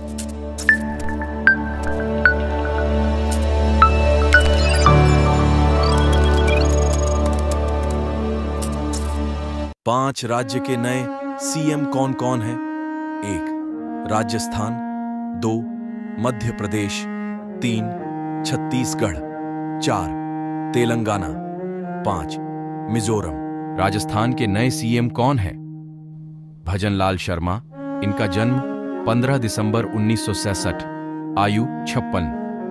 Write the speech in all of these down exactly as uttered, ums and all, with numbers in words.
पांच राज्य के नए सीएम कौन कौन हैं? एक राजस्थान, दो मध्य प्रदेश, तीन छत्तीसगढ़, चार तेलंगाना, पांच मिजोरम। राजस्थान के नए सीएम कौन हैं? भजनलाल शर्मा। इनका जन्म पंद्रह दिसंबर उन्नीस सौ सैंसठ, आयु छप्पन।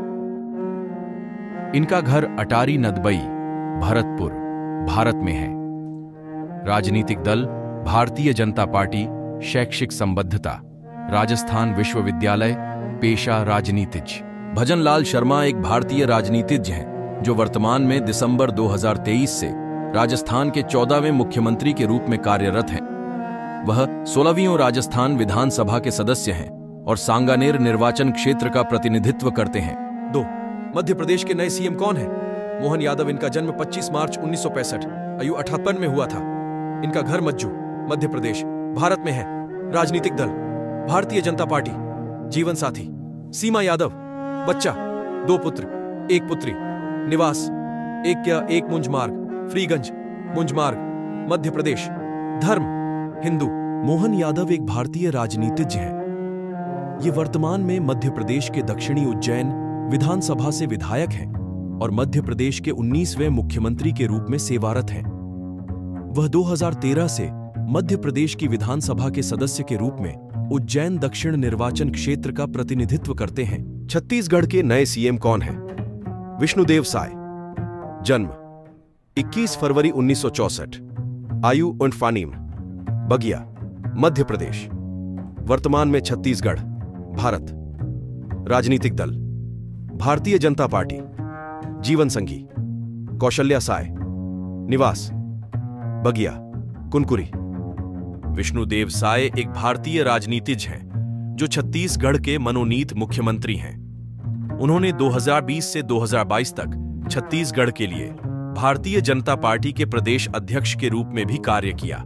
इनका घर अटारी नदबई, भरतपुर, भारत में है। राजनीतिक दल भारतीय जनता पार्टी। शैक्षिक संबद्धता राजस्थान विश्वविद्यालय। पेशा राजनीतिज्ञ। भजनलाल शर्मा एक भारतीय राजनीतिज्ञ हैं जो वर्तमान में दिसंबर दो हज़ार तेईस से राजस्थान के चौदहवें मुख्यमंत्री के रूप में कार्यरत हैं। वह सोलहवीं राजस्थान विधानसभा के सदस्य हैं और सांगानेर निर्वाचन क्षेत्र का प्रतिनिधित्व करते हैं। दो मध्य प्रदेश के नए सीएम कौन हैं? मोहन यादव। इनका जन्म पच्चीस मार्च उन्नीस सौ पैंसठ, आयु अठहत्तर में हुआ था। इनका घर मज्जू, मध्य प्रदेश, भारत में है। राजनीतिक दल भारतीय जनता पार्टी। जीवन साथी सीमा यादव। बच्चा दो पुत्र, एक पुत्री। निवास एक क्या एक मुंज मार्ग, फ्रीगंज, मुंज मार्ग, मध्य प्रदेश। धर्म हिंदू। मोहन यादव एक भारतीय राजनीतिज्ञ हैं। ये वर्तमान में मध्य प्रदेश के दक्षिणी उज्जैन विधानसभा से विधायक हैं और मध्य प्रदेश के उन्नीसवें मुख्यमंत्री के रूप में सेवारत हैं। वह दो हज़ार तेरह से मध्य प्रदेश की विधानसभा के सदस्य के रूप में उज्जैन दक्षिण निर्वाचन क्षेत्र का प्रतिनिधित्व करते हैं। छत्तीसगढ़ के नए सीएम कौन हैं? विष्णुदेव साय। जन्म इक्कीस फरवरी उन्नीस सौ चौसठ, आयु उनफानीम, बगिया, मध्य प्रदेश, वर्तमान में छत्तीसगढ़, भारत। राजनीतिक दल भारतीय जनता पार्टी। जीवन संगी कौशल्या साय। निवास बगिया, कुनकुरी। विष्णुदेव साय एक भारतीय राजनीतिज्ञ हैं जो छत्तीसगढ़ के मनोनीत मुख्यमंत्री हैं। उन्होंने दो हज़ार बीस से दो हज़ार बाईस तक छत्तीसगढ़ के लिए भारतीय जनता पार्टी के प्रदेश अध्यक्ष के रूप में भी कार्य किया।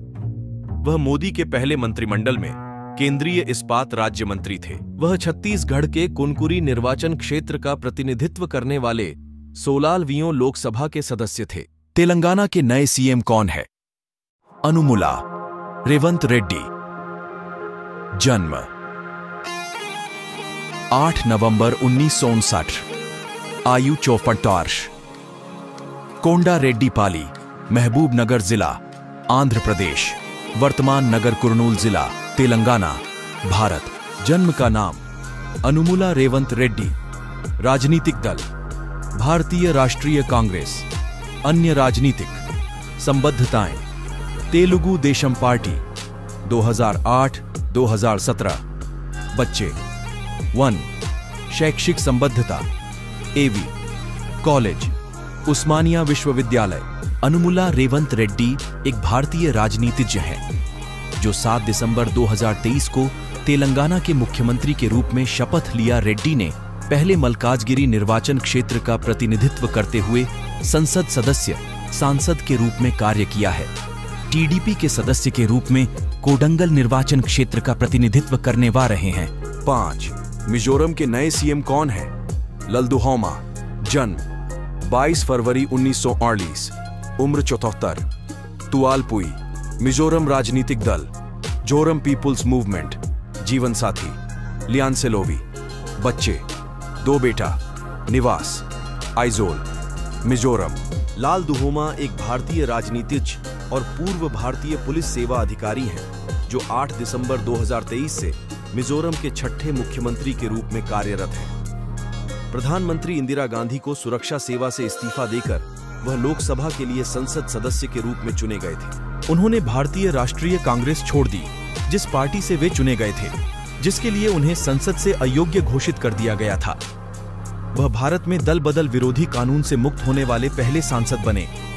वह मोदी के पहले मंत्रिमंडल में केंद्रीय इस्पात राज्य मंत्री थे। वह छत्तीसगढ़ के कुनकुरी निर्वाचन क्षेत्र का प्रतिनिधित्व करने वाले सोलहवीं लोकसभा के सदस्य थे। तेलंगाना के नए सीएम कौन है? अनुमुला रेवंत रेड्डी। जन्म आठ नवंबर उन्नीस सौ उनसठ, आयु चौपन वर्ष। कोंडा रेड्डी पाली, महबूब नगर जिला, आंध्र प्रदेश, वर्तमान नगर कुर्नूल जिला, तेलंगाना, भारत। जन्म का नाम अनुमुला रेवंत रेड्डी। राजनीतिक दल भारतीय राष्ट्रीय कांग्रेस। अन्य राजनीतिक संबद्धताएं तेलुगु देशम पार्टी, दो हज़ार आठ दो हज़ार सत्रह। बच्चे वन शैक्षिक संबद्धता एवी कॉलेज, उस्मानिया विश्वविद्यालय। अनुमुला रेवंत रेड्डी एक भारतीय राजनीतिज्ञ हैं जो सात दिसंबर दो हज़ार तेईस को तेलंगाना के मुख्यमंत्री के रूप में शपथ लिया। रेड्डी ने पहले मल्काजगिरी निर्वाचन क्षेत्र का प्रतिनिधित्व करते हुए संसद सदस्य सांसद के रूप में कार्य किया है। टीडीपी के सदस्य के रूप में कोडंगल निर्वाचन क्षेत्र का प्रतिनिधित्व करने वा रहे हैं। पांच मिजोरम के नए सीएम कौन हैं? लल्दुहोमा। जन्म बाईस फरवरी उन्नीस सौ अड़तालीस, उम्र चौहत्तर। तुआलपुई, मिजोरम। राजनीतिक दल जोरम पीपुल्स मूवमेंट। जीवन साथी लियानसेलोवी। बच्चे दो बेटा। निवास आइजोल, मिजोरम। लाल दुहोमा एक भारतीय राजनीतिज्ञ और पूर्व भारतीय पुलिस सेवा अधिकारी हैं जो आठ दिसंबर दो हज़ार तेईस से मिजोरम के छठे मुख्यमंत्री के रूप में कार्यरत हैं। प्रधानमंत्री इंदिरा गांधी को सुरक्षा सेवा से इस्तीफा देकर वह लोकसभा के लिए संसद सदस्य के रूप में चुने गए थे। उन्होंने भारतीय राष्ट्रीय कांग्रेस छोड़ दी, जिस पार्टी से वे चुने गए थे, जिसके लिए उन्हें संसद से अयोग्य घोषित कर दिया गया था। वह भारत में दल बदल विरोधी कानून से मुक्त होने वाले पहले सांसद बने।